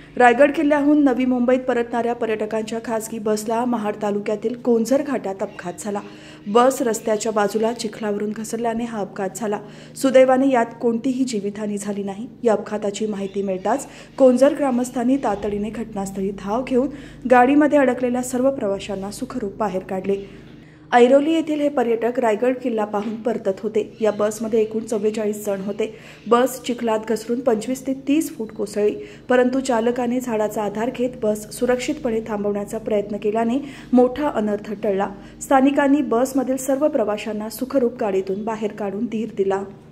रायगड किल्ल्याहून नवी मुंबईत परतणाऱ्या पर्यटकांच्या खासगी बसला महाड तालुक्यातील कोंझर घाटात अपघात झाला। बस रस्त्याच्या बाजूला चिखलावरून घसरल्याने हा अपघात झाला। सुदैवाने यात कोणतीही जीवितहानी झाली नाही। या अपघाताची माहिती मिळताच कोंझर ग्रामस्थांनी तातडीने घटनास्थळी धाव घेऊन गाडीमध्ये अडकलेल्या सर्व प्रवाशांना सुखरूप बाहेर काढले। ऐरोली येथील हे पर्यटक रायगड किल्ला पाहून परतत होते। या बसमध्ये एकूण 44 जण होते। बस चिखलात घसरून 25 ते 30 फूट कोसळली, परंतु चालकाने झाडाचा आधार घेत बस सुरक्षितपणे थांबवण्याचा प्रयत्न केल्याने मोठा अनर्थ टळला। स्थानिकांनी बसमधील सर्व प्रवाशांना सुखरूप गाडीतून बाहेर काढून धीर दिला।